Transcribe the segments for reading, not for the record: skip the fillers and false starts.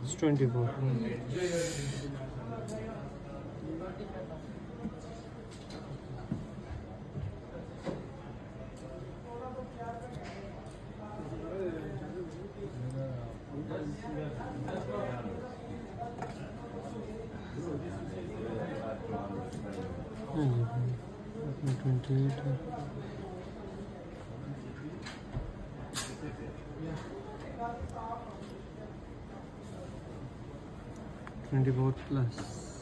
It's 24. हाँ जी 28 है। 24 plus.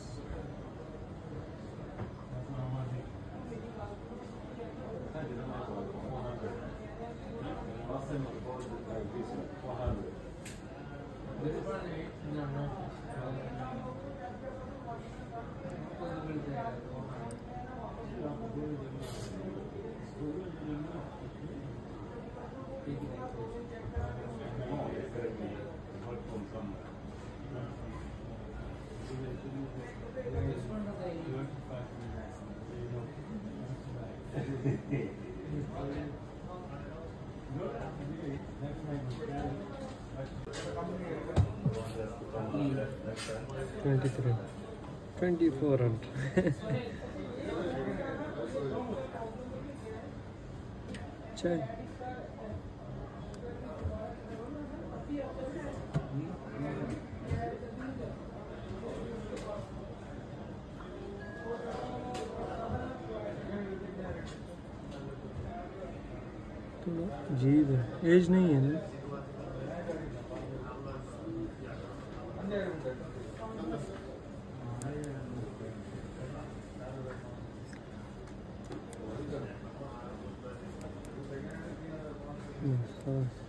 Mm. 23, 24 and Check. अजीब है, एज नहीं है ना। Yes,